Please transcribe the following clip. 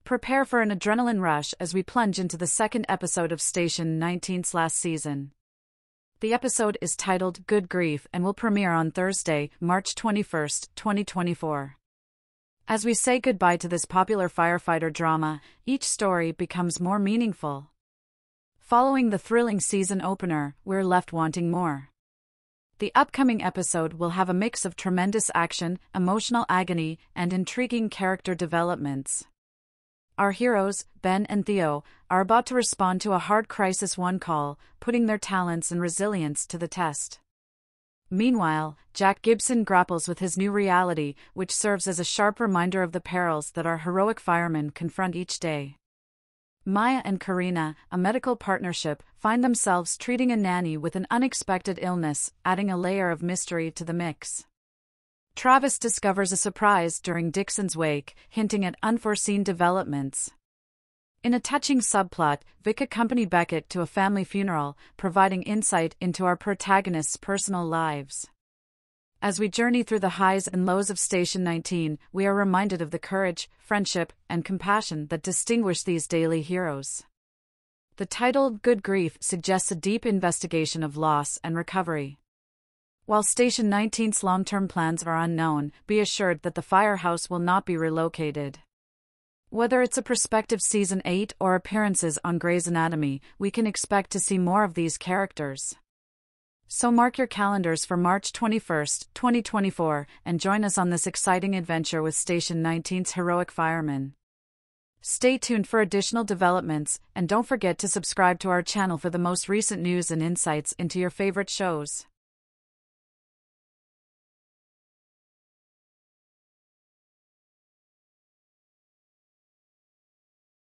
Prepare for an adrenaline rush as we plunge into the second episode of Station 19's last season. The episode is titled Good Grief and will premiere on Thursday, March 21, 2024. As we say goodbye to this popular firefighter drama, each story becomes more meaningful. Following the thrilling season opener, we're left wanting more. The upcoming episode will have a mix of tremendous action, emotional agony, and intriguing character developments. Our heroes, Ben and Theo, are about to respond to a hard Crisis 1 call, putting their talents and resilience to the test. Meanwhile, Jack Gibson grapples with his new reality, which serves as a sharp reminder of the perils that our heroic firemen confront each day. Maya and Karina, a medical partnership, find themselves treating a nanny with an unexpected illness, adding a layer of mystery to the mix. Travis discovers a surprise during Dixon's wake, hinting at unforeseen developments. In a touching subplot, Vic accompanies Beckett to a family funeral, providing insight into our protagonists' personal lives. As we journey through the highs and lows of Station 19, we are reminded of the courage, friendship, and compassion that distinguish these daily heroes. The title, Good Grief, suggests a deep investigation of loss and recovery. While Station 19's long-term plans are unknown, be assured that the firehouse will not be relocated. Whether it's a prospective Season 8 or appearances on Grey's Anatomy, we can expect to see more of these characters. So mark your calendars for March 21, 2024, and join us on this exciting adventure with Station 19's heroic firemen. Stay tuned for additional developments, and don't forget to subscribe to our channel for the most recent news and insights into your favorite shows.